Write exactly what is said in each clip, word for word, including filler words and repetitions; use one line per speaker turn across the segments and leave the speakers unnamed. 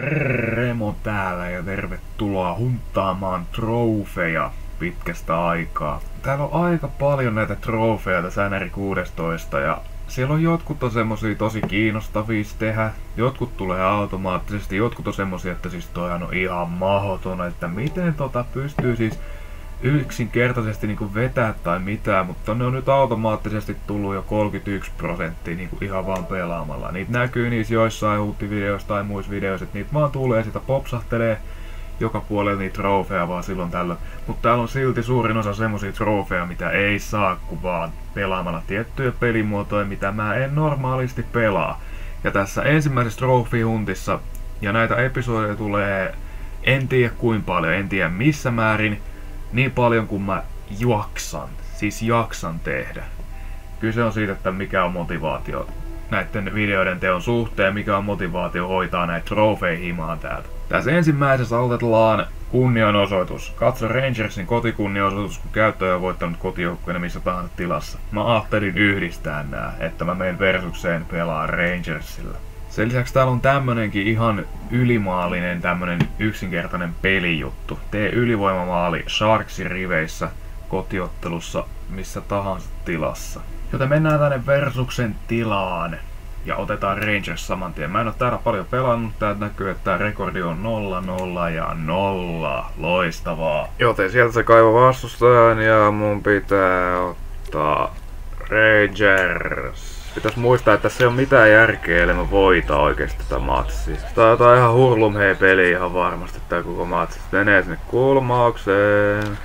Remo täällä ja tervetuloa hunttaamaan trofeja pitkästä aikaa. Täällä on aika paljon näitä trofeja tässä N R kuusitoista ja siellä on jotkut on semmosia tosi kiinnostavia tehdä, jotkut tulee automaattisesti, jotkut on semmosia, että siis toi on ihan mahdoton, että miten tota pystyy siis yksinkertaisesti niinku vetää tai mitään, mutta ne on nyt automaattisesti tullut jo kolmekymmentäyksi prosenttia niinku ihan vaan pelaamalla. Niitä näkyy niissä joissain huuttivideoissa tai muissa videoissa, että niitä vaan tulee, sitä popsahtelee joka puolella niitä trofeja vaan silloin tällöin. Mutta täällä on silti suurin osa semmosia trofeja, mitä ei saa kuin vaan pelaamalla tiettyjä pelimuotoja, mitä mä en normaalisti pelaa. Ja tässä ensimmäisessä trofihuntissa, ja näitä episodeja tulee, en tiedä kuinka paljon, en tiedä missä määrin, niin paljon kuin mä jaksan, siis jaksan tehdä. Kyse on siitä, että mikä on motivaatio näiden videoiden teon suhteen, mikä on motivaatio hoitaa näitä trofeihimaan täältä. Tässä ensimmäisessä aloitetaan kunnianosoitus. Katso Rangersin kotikunnianosoitus, kun käyttäjä on voittanut kotijoukkueena missä tahansa tilassa. Mä ajattelin yhdistää nää, että mä menen Versukseen pelaa Rangersilla. Sen lisäksi täällä on tämmönenkin ihan ylimaallinen tämmönen yksinkertainen pelijuttu. Tee ylivoimamaali Sharksin riveissä kotiottelussa missä tahansa tilassa. Joten mennään tänne Versuksen tilaan ja otetaan Rangers saman tien. Mä en oo täällä paljon pelannut, täältä näkyy, että tää rekordi on nolla, nolla ja nolla. Loistavaa. Joten sieltä se kaivo vastustajan ja mun pitää ottaa Rangers. Pitäis muistaa, että se on mitään järkeä, eli mä voita oikeesti tätä matsia. Tää on jotain ihan hurlumhei peli ihan varmasti tää koko matsi. Menee sinne kulmaukseen.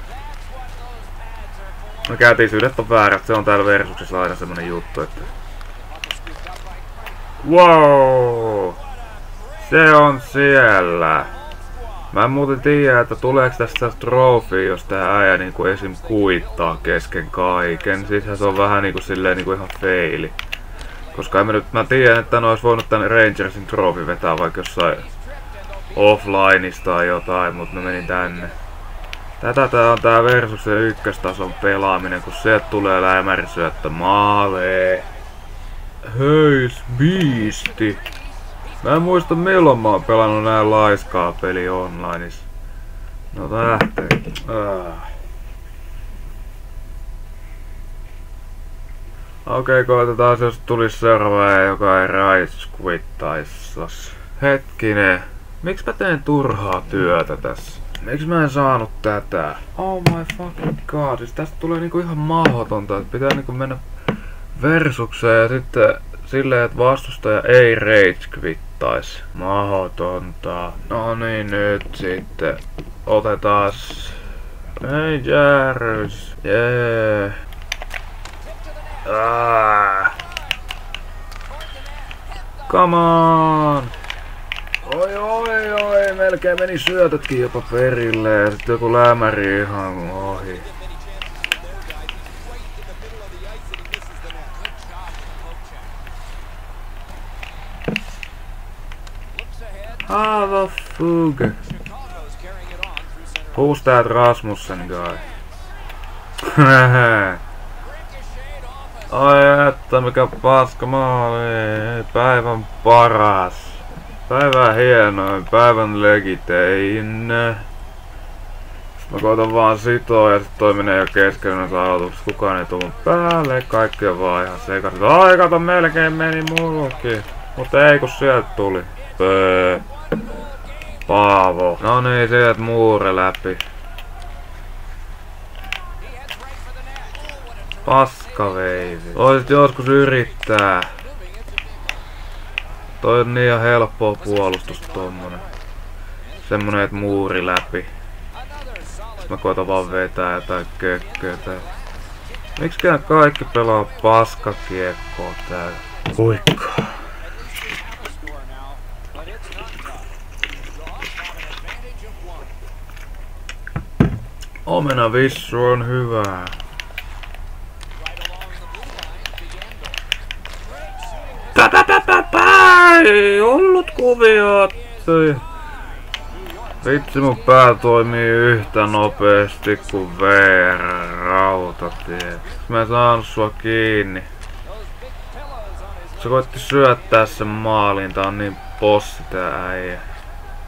No kätisyydet on väärät, se on täällä Versuksessa aina semmonen juttu, että... Wow! Se on siellä! Mä en muuten tiedä, että tuleeks tästä trophy, jos tää äijä niinku esim kuittaa kesken kaiken. Siithän se on vähän niinku silleen niinku ihan feili. Koska en mä nyt, mä tiedän, että ne ois voinut tän Rangersin trophy vetää vaikka jossain offlineista tai jotain, mut mä menin tänne. Tätä tää on tää Versuksen ykköstason pelaaminen, kun sieltä tulee lämärisyöttö maalee. Höys biisti. Mä en muista milloin mä oon pelannut näin laiskaa peli onlineissa. No lähtee. Ah. Okei, okay, koitetaan jos tulis seuraava joka ei raiskuittaissas. Hetkinen. Miksi mä teen turhaa työtä tässä? Miksi mä en saanut tätä? Oh my fucking god, siis tästä tulee niinku ihan mahdotonta, että pitää niinku mennä Versukseen ja sitten silleen, että vastustaja ei rage quittais. Mahdotonta. No niin, nyt sitten otetaan Rangers. Jee. Ah. Come on! Oi oi oi, melkein meni syötötkin jopa perille ja sitten joku lämäri ihan ohi. How the fuck? Who's that Rasmussen guy? Ai että mikä paska maali, päivän paras. Päivän hienoin, päivän legitein. Sitten mä koitan vaan sitoa ja sit toi menee jo kesken noissa aloituksessa. Kukaan ei tuu mun päälle, kaikki on vaan ihan sekaisin. Ai kato, melkein meni mulki. Mutta ei kun sieltä tuli. Pöö. Paavo. No niin, sieltä muure läpi. Paskaveivi. Voisit joskus yrittää. Toi on niin ihan helppoa puolustus tommonen. Semmonen, et muuri läpi. Sitten mä koitan vaan vetää jotain kökköä tää. Miksikään kaikki pelaa paskakiekkoa täällä? Kuikka. Omena vissu on hyvää. Ei ollut kuviot. Vitsi mun pää toimii yhtä nopeasti kuin V R-rautatie. Mä en saanut sua kiinni. Se koitti syöttää sen maalin, tää on niin bossi tää äijä.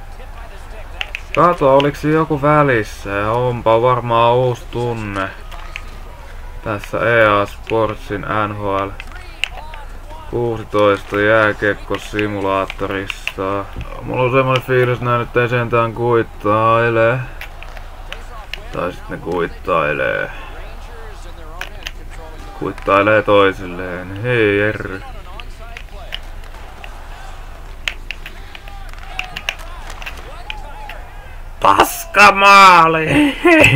Kato, oliks joku välissä ja onpa varmaan uusi tunne. Tässä E A Sportsin N H L kuusitoista jääkiekko-simulaattorissa. Mulla on semmoinen fiilis, nää nyt ei sentään kuittaile. Tai sit ne kuittailee. Kuittailee toisilleen. Hei Jerry. Paskamaali!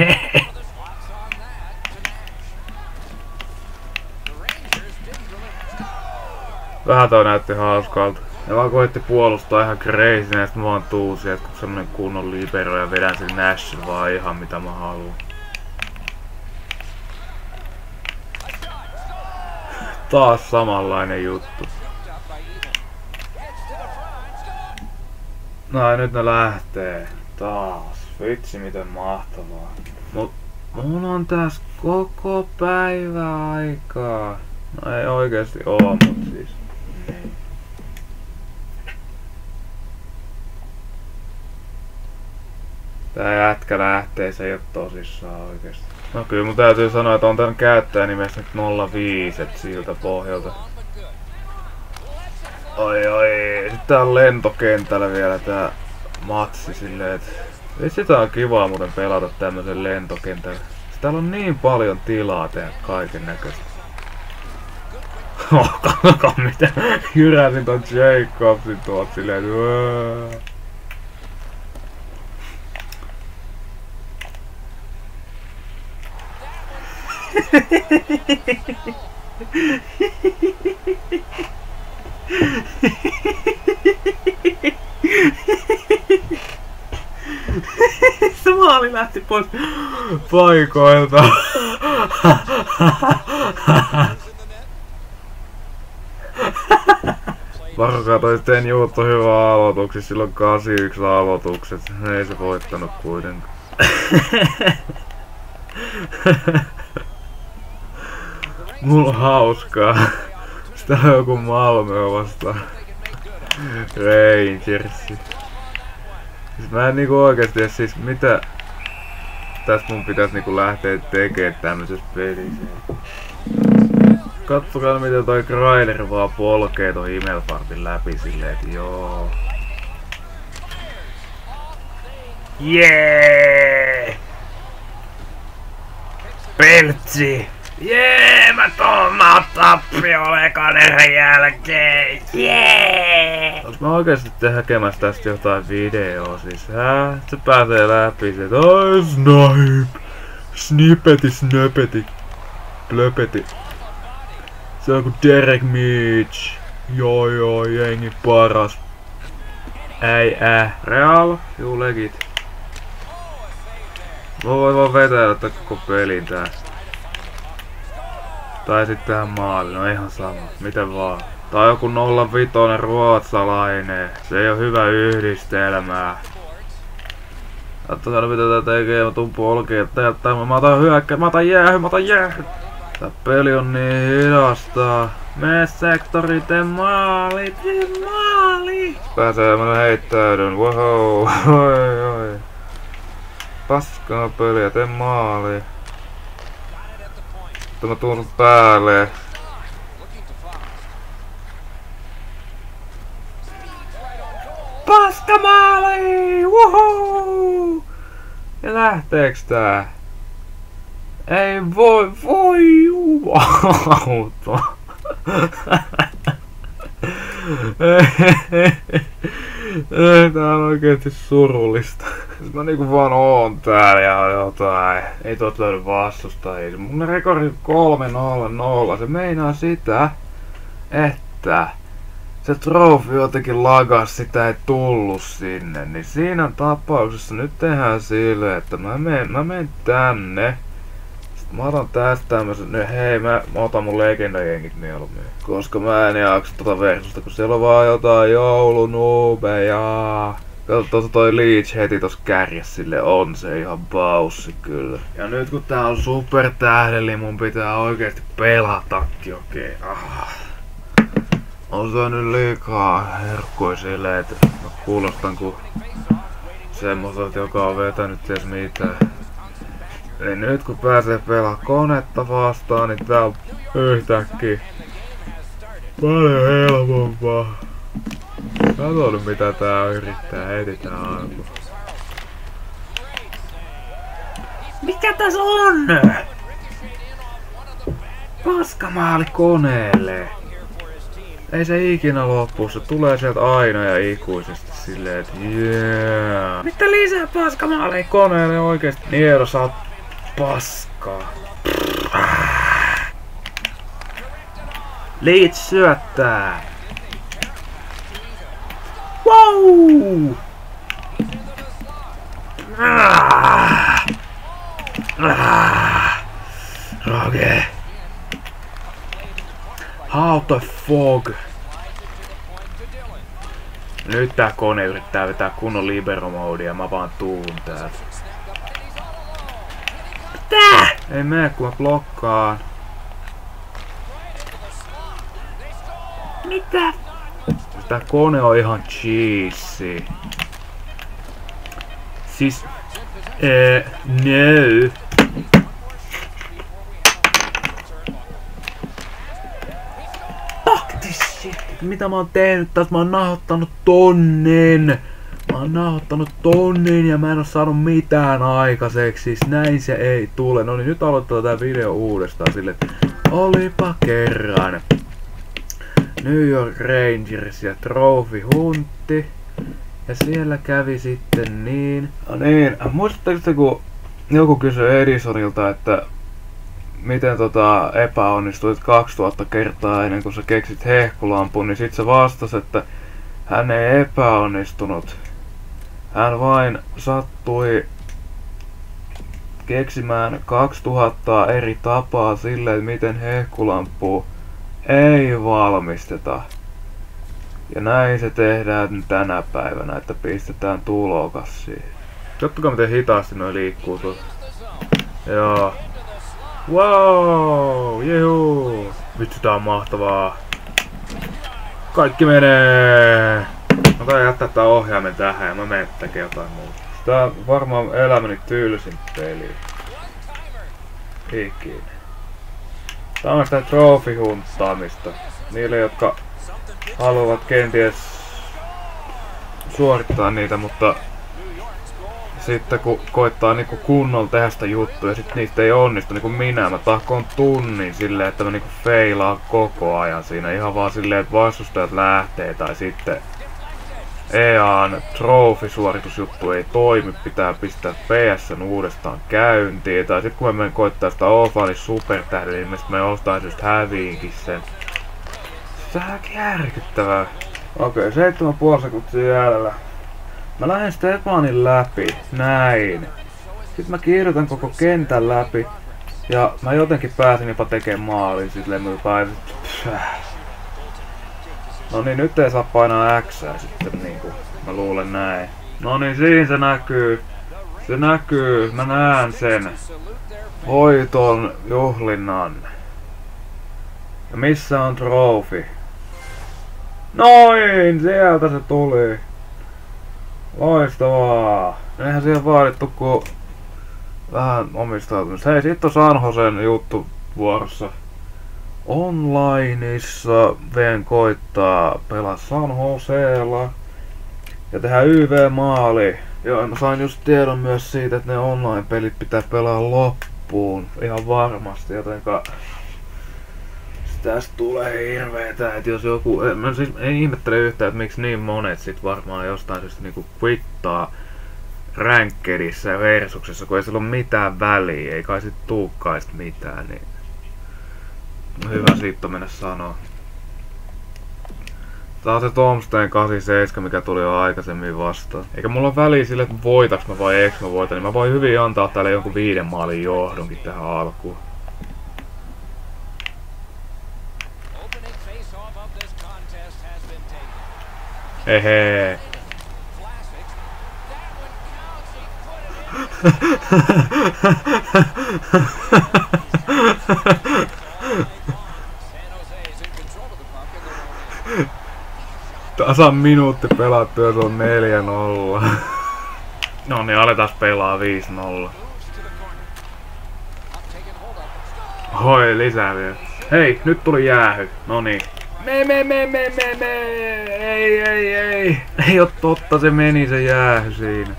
Vähän toi näytti hauskalta. Ne vaan koitti puolustaa ihan crazy, ja sit mä vaan tuusin, että kun semmonen kunnon libero ja vedän sen Nash vaan ihan mitä mä haluun. Taas samanlainen juttu. No nyt ne lähtee. Taas. Vitsi miten mahtavaa. Mut mulla on tässä koko päivä aikaa. No ei oikeesti oo, mut siis. Niin. Tää jätkä lähtee, se ei oo tosissaan oikeesti. No kyllä mun täytyy sanoa, että on tän käyttäjänimessä nyt nolla viisi, et siltä pohjalta. Oi oi, sit tää on lentokentällä vielä tää matsi silleen, et vitsi tää on kivaa muuten pelata tämmösen lentokentällä. Täällä on niin paljon tilaa tehdä kaiken näköistä. Oh, katsokaa mitä jyräsin ton Jacobsin tuolta silleen, että se maali lähti pois paikoilta. Varokaa toi Sten Juutto hyvä aloituksissa, silloin kahdeksankymmentäyksi aloitukset. Ei se voittanut kuitenkaan. Mulla on hauskaa. Sitä on joku Malmö vastaan. Rangersi. Siis mä en niinku oikeesti siis mitä tästä mun pitäis niinku lähteä tekemään tämmöisessä pelissä. Katsokaa miten toi Grailer vaan polkee ton Himmelfartin läpi silleen, et joo. Jee! Peltsi! Jee! Mä tuon mä oon tappiolle ekan erän jälkeen! Jee! Olis mä oikeesti tekemässä tästä jotain videoa siis, hää? Se pääsee läpi se, et oi snipe! Snippeti, snöpeti, plöpeti. Se on ku Derek Mitch. Joo joo, jengi paras. Ei äh. Real? Juu legit. Mä voin vaan vetää tätä koko pelin tää. Tai sit tähän maaliin, no ihan sama. Miten vaan. Tai joku nolla viisi ruotsalainen. Se ei oo hyvä yhdistelmää. Katsotaan mitä tää tekee, mä tuun polkeen. Mä otan hyökkää, mä otan jäähy, mä otan jäähy. Tää peli on niin hidasta. Mee sektori, tee maali, tee maali! Pääsee, mä heittäydyn, wow, oi oi. Paskaa peliä, tee maali. Sitten mä tuun päälle. Paska maali! Woohoo! Ja lähteeks tää? Ei voi, voi jumalauta. Tää on oikeesti surullista. Mä niinku vaan oon täällä ja jotain. Ei tuot löydy vastustajia. Mun rekordi kolme nolla nolla. Se meinaa sitä, että se trofi jotenkin lagas, sitä ei tullu sinne. Niin siinä tapauksessa nyt tehdään silleen, että mä menen, mä menen tänne. Mä otan tästä tämmösen, nyt hei mä, mä otan mun legendajengit mieluummin. Koska mä en jaksa tota versusta, kun siellä on vaan jotain joulunuubeja. Kato tossa toi Leech heti tossa kärjessä, sille on se ihan baussi kyllä. Ja nyt kun tää on supertähdeli, mun pitää oikeesti pelatakin okei. Okay. Ah. On se nyt liikaa herkkui silleen, että mä kuulostan ku semmoiselta, joka on vetänyt ties mitään. Eli nyt kun pääsee pelaa konetta vastaan, niin tää on yhtäkkiä paljon helpompaa. Kato nyt mitä tää yrittää heti tää alku. Mikä tässä on? Paskamaali koneelle. Ei se ikinä loppu, se tulee sieltä aina ja ikuisesti silleen, että yeah. Mitä lisää paskamaaleja koneelle oikeesti? Niero, sä oot paskaa. Leeds syöttää. Wow! Ah! Ah! Roge. How the fog? Nyt tää kone yrittää vetää kunnon libero-moodia ja mä vaan tuun täältä. Tää! Ei mene kun mä blokkaan. Mitä? Tää kone on ihan cheesy. Siis... Eh, no. Fuck this shit! Mitä mä oon tehnyt tässä? Mä oon nauhoittanut tonnin! Mä oon nauhoittanut tonnin ja mä en oo saanut mitään aikaiseksi. Siis näin se ei tule. No niin, nyt aloitetaan tää video uudestaan sille. Olipa kerran. New York Rangers ja Trophy Huntti. Ja siellä kävi sitten niin... No niin, muistatteko kun joku kysyi Edisonilta, että miten tota epäonnistuit kaksituhatta kertaa ennen kuin sä keksit hehkulampun, niin sit se vastasi, että hän ei epäonnistunut. Hän vain sattui keksimään kaksituhatta eri tapaa silleen, miten hehkulampua ei valmisteta. Ja näin se tehdään tänä päivänä, että pistetään tulokas siihen. Kattokaa miten hitaasti noi liikkuu tuossa. Joo. Wow! Jehuu! Vitsi tää on mahtavaa. Kaikki menee! Mä taidan jättää tää ohjaimen tähän ja mä menen tekemään jotain muuta. Tää on varmaan elämäni tylsin peli. Ikinä. Tää on sitä trophy-hunttaamista. Niille, jotka haluavat kenties suorittaa niitä, mutta sitten kun koittaa niinku kunnolla tehdä sitä juttua ja sit niistä ei onnistu niinku minä, mä tahkoon tunnin silleen, että mä niinku feilaan koko ajan siinä ihan vaan silleen, että vastustajat lähtee tai sitten E A:n trophy-suoritusjuttu ei toimi, pitää pistää P S:n uudestaan käyntiin tai sit kun mä menen koittaa sitä offline supertähdellä, niin mä ostaan just häviinkin sen. Tää on järkyttävää. Okei, seitsemän puoli sekuntia jäljellä. Mä lähden Stepanin läpi, näin. Sitten mä kirjoitan koko kentän läpi. Ja mä jotenkin pääsin jopa tekemään maalin silleen mä No niin, nyt ei saa painaa Xää sitten niinku. Mä luulen näin. No niin, siinä se näkyy. Se näkyy, mä näen sen. Voiton juhlinnan. Ja missä on trophy? Noin! Sieltä se tuli. Loistavaa. Eihän siihen vaadittu ku vähän omistautumista. Hei, sit on San Josen juttu vuorossa. Onlineissa Veen koittaa pelaa San Josella ja tehdä Y V-maali. Joo, mä sain just tiedon myös siitä, että ne online-pelit pitää pelaa loppuun. Ihan varmasti, jotenka tästä tulee hirveetä, että jos joku... Mä siis en ihmettele yhtään, että miksi niin monet sit varmaan jostain syystä niinku quittaa Rankedissa ja Versuksessa, kun ei sillä ole mitään väliä, ei kai sit tuukaan sit mitään, niin... Hyvä siitä mennä sanoa. Tää on se Tomstein kahdeksankymmentäseitsemän, mikä tuli jo aikaisemmin vastaan. Eikä mulla ole väliä sille, että voitaks mä vai eikö mä voita, niin mä voin hyvin antaa täällä jonkun viiden maalin johdonkin tähän alkuun. Hehe. Tasan minuutti pelattu ja se on neljä nolla. No niin, aletaan pelaa viisi nolla. Hoi, lisää vielä. Hei, nyt tuli jäähy. No niin. Me, me, me, me, me, me. Ei, ei, ei. Ei oo totta, se meni se jäähy siinä.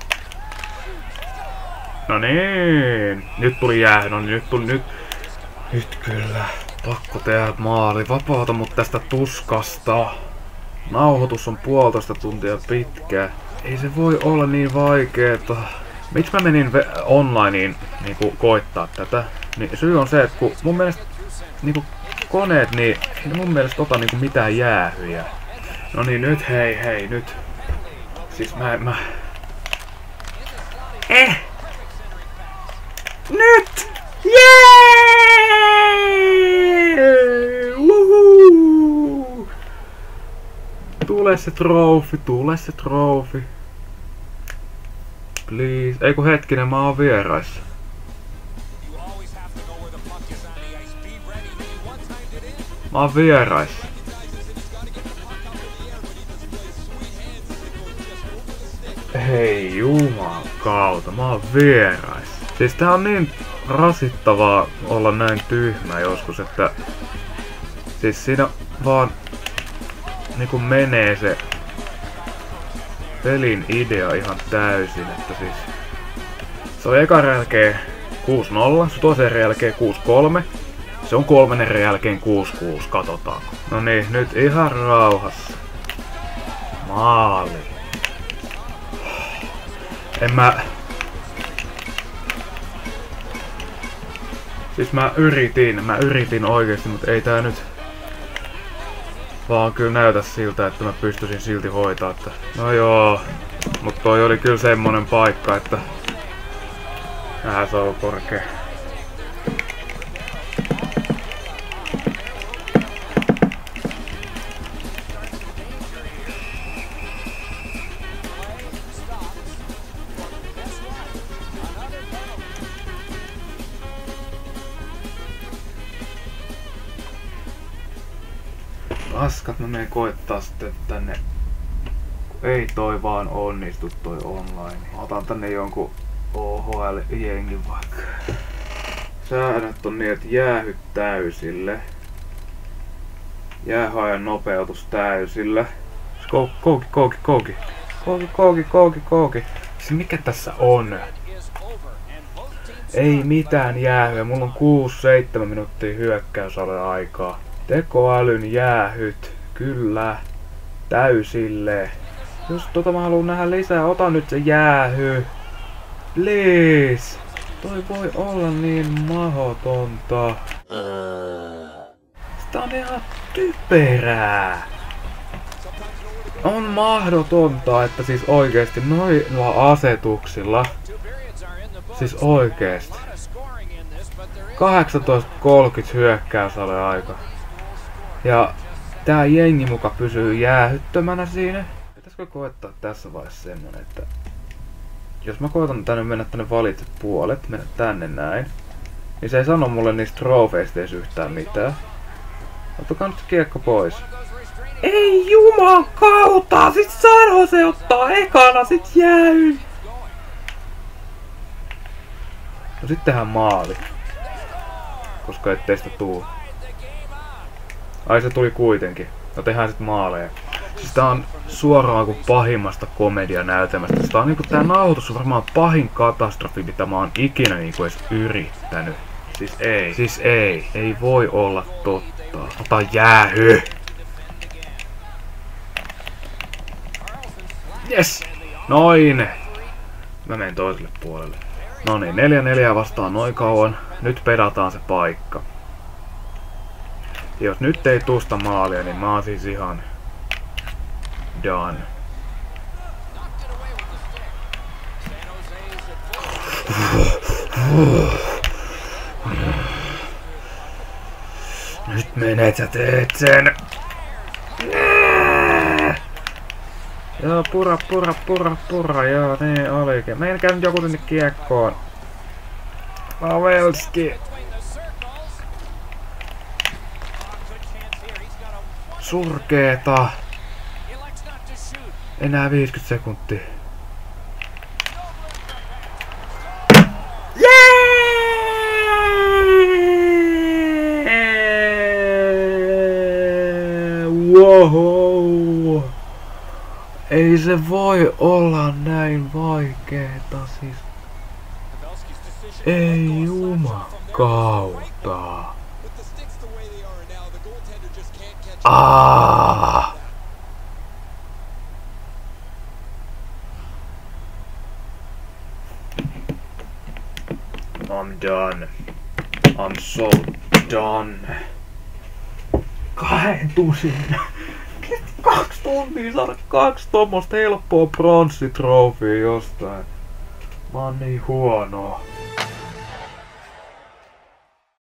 No niin. Nyt tuli jäähy. No niin, nyt tuli, nyt. Nyt kyllä. Pakko tehdä maali. Vapauta mut tästä tuskasta. Nauhoitus on puolitoista tuntia pitkä. Ei se voi olla niin vaikeeta. Miksi mä menin onlineen niinku koittaa tätä? Niin syy on se, että kun mun mielestä niinku koneet, niin ne mun mielestä ota niinku mitään jäähyjä. No niin, nyt hei hei, nyt. Siis mä mä... Eh! Nyt! Jee! Woohoo! Tule se trofi, tule se trofi. Please. Ei kun hetkinen, mä oon vieraissa. Mä oon vieraissa. Hei juman kautta, mä oon vieraissa. Siis tää on niin rasittavaa olla näin tyhmä joskus, että... Siis siinä vaan... Niinku menee se... pelin idea ihan täysin, että siis... Se on ekan jälkeen kuusi nolla, se toisen jälkeen kuusi kolme. Se on kolmannen jälkeen kuusi kuusi, katsotaan. No niin, nyt ihan rauhassa. Maali. En mä... Siis mä yritin, mä yritin oikeesti, mutta ei tää nyt... Vaan kyllä näytä siltä, että mä pystyisin silti hoitaa, että... No joo, mutta toi oli kyllä semmonen paikka, että... Vähän se on korkea. Paskat, mä menen koittaa sitten tänne. Ei toi vaan onnistu toi online. Otan tänne jonkun O H L-jengin vaikka. Säännöt on niin, että jäähy täysille. Jäähajan nopeutus täysille. Kouki, kouki, kouki, kouki. Kouki, kouki, kouki, kouki. Siis mikä tässä on? Ei mitään jäähyä. Mulla on kuusi seitsemän minuuttia hyökkäysalueen aikaa. Tekoälyn jäähyt. Kyllä. Täysille. Jos tota mä haluan nähdä lisää, ota nyt se jäähy. Please. Toi voi olla niin mahdotonta. Sitä on ihan typerää. On mahdotonta, että siis oikeesti noilla asetuksilla. Siis oikeesti. kahdeksantoista kolmekymmentä hyökkäysalueen aika. Ja tää jengi muka pysyy jäähyttömänä siinä. Pitäisikö koettaa tässä vaiheessa semmonen, että... Jos mä koitan tänne mennä tänne valitset puolet, mennä tänne näin. Niin se ei sano mulle niistä trofeista edes yhtään mitään. Ottakaa nyt se kiekko pois. Ei juman kautta! Sit sano se ottaa ekana sit jäähyn! No sit tehdään maali. Koska ettei sitä tuu. Ai se tuli kuitenkin. No tehdään sit maaleja. Siis tää on suoraan kuin pahimmasta komedianäytelmästä. Siis tää on niinku tää nauhoitus on varmaan pahin katastrofi, mitä mä oon ikinä niinku edes yrittänyt. Siis ei. Siis ei. Ei voi olla totta. Ota jäähy! Yes! Noin! Mä menen toiselle puolelle. No niin, neljä neljä vastaan noin kauan. Nyt pedataan se paikka. Ja jos nyt ei tusta maalia, niin mä oon siis ihan... done. Nyt menet sä teet sen. Joo, pura, pura, pura, pura, joo, niin olikin. Menkää nyt joku sinne kiekkoon. Pavelski. Surkeeta. Enää viisikymmentä sekuntia. Wow. Ei se voi olla näin vaikeeta siis. Ei jumakauta. Ah. I'm done. I'm so done. Kahden tusin. Kaksi tuntia saada kaksi tommoista helppoa pronssitrofia jostain. Mä oon niin huono.